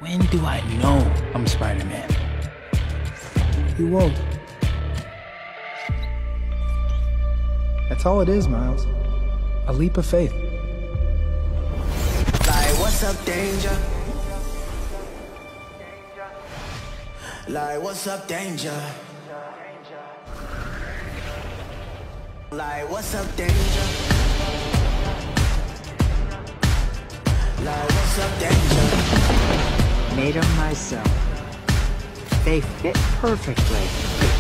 When do I know I'm Spider-Man? You won't. That's all it is, Miles. A leap of faith. Like, what's up, danger? Like, what's up, danger? Like, what's up, danger? Like, what's up, danger? Made them myself. They fit perfectly.